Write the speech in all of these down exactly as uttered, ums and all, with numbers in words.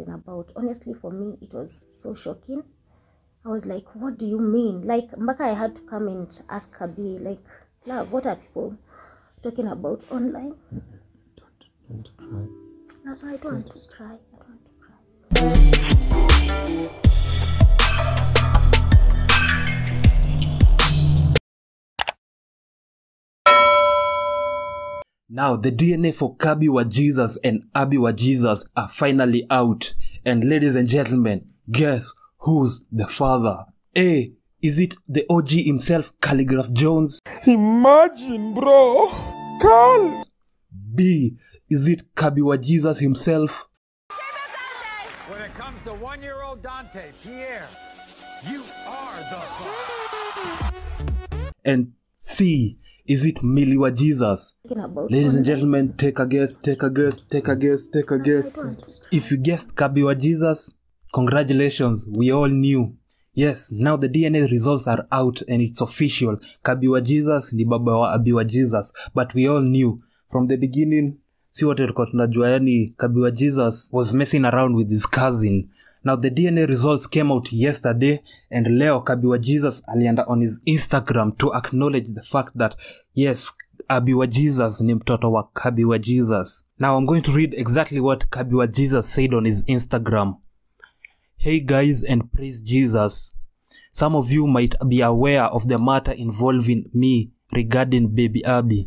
talking about. Honestly, for me, it was so shocking. I was like, what do you mean? Like, Mbaka, I had to come and ask Kabi, like, love, what are people talking about online? Don't, don't cry. No, I don't want to cry. I don't want to cry. Now, the D N A for Kabi Wajesus and Abi Wajesus are finally out. And ladies and gentlemen, guess who's the father? A. Is it the O G himself, Calligraph Jones? Imagine, bro. Carl. B. Is it Kabi Wajesus himself? When it comes to one-year-old Dante, Pierre, you are the father. And C. Is it Millie Wajesus? Ladies and gentlemen, take a guess, take a guess, take a guess, take a guess. If you guessed Kabi Wajesus, congratulations, we all knew. Yes, now the D N A results are out and it's official. Kabi Wajesus ni baba wa Abi Wajesus. But we all knew from the beginning, si wote tulikuwa tunajua yani Kabi Wajesus was messing around with his cousin. Now the D N A results came out yesterday and leo Kabi Wajesus alienda on his Instagram to acknowledge the fact that yes, Abi Wajesus ni mtoto wa Kabi Wajesus. Now I'm going to read exactly what Kabi Wajesus said on his Instagram. Hey guys and praise Jesus. Some of you might be aware of the matter involving me regarding baby Abi.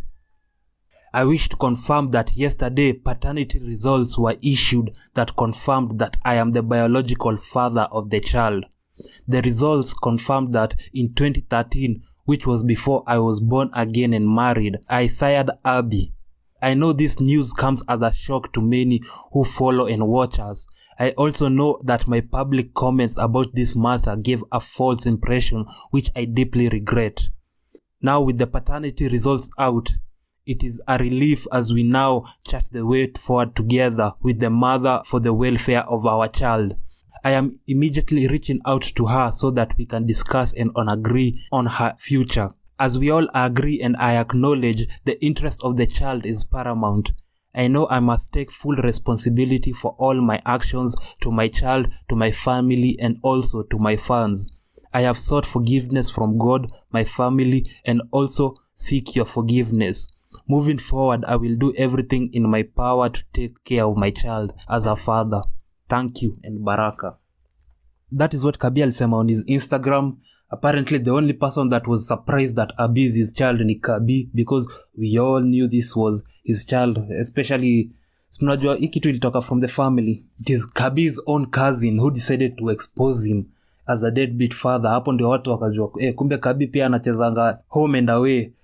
I wish to confirm that yesterday paternity results were issued that confirmed that I am the biological father of the child. The results confirmed that in twenty thirteen, which was before I was born again and married, I sired Abi. I know this news comes as a shock to many who follow and watch us. I also know that my public comments about this matter gave a false impression, which I deeply regret. Now with the paternity results out, it is a relief as we now chart the way forward together with the mother for the welfare of our child. I am immediately reaching out to her so that we can discuss and on agree on her future. As we all agree and I acknowledge the interest of the child is paramount, I know I must take full responsibility for all my actions to my child, to my family, and also to my fans. I have sought forgiveness from God, my family, and also seek your forgiveness. Moving forward, I will do everything in my power to take care of my child as a father. Thank you and baraka. That is what Kabi alisema on his Instagram. Apparently, the only person that was surprised that Abi is his child ni Kabi, because we all knew this was his child, especially tunajua hii kitu ilitoka from the family. It is Kabi's own cousin who decided to expose him as a deadbeat father. Hapo ndio watu wakajua eh, kumbe Kabi pia anachezanga home and away.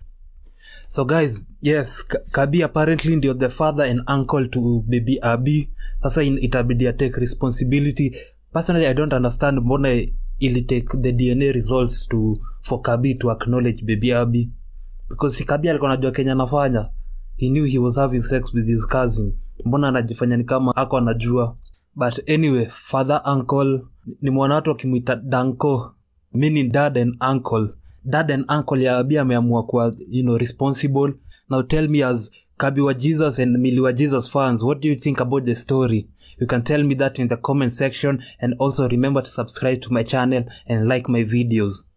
So guys, yes, Kabi apparently ndio the father and uncle to baby Abi. Sasa itabidi take responsibility. Personally, I don't understand mbona ili take the D N A results to for Kabi to acknowledge baby Abi, because si Kabi alikuwa anajua Kenya anafanya. He knew he was having sex with his cousin. Mbona anajifanya ni kama hako anajua. But anyway, father uncle ni mwana watu wakimuita danko, meaning dad and uncle. Dad and uncle ya Abi ameamua kuwa, you know, responsible. Now tell me, as Kabi Wajesus and Millie Wajesus fans, what do you think about the story? You can tell me that in the comment section, and also remember to subscribe to my channel and like my videos.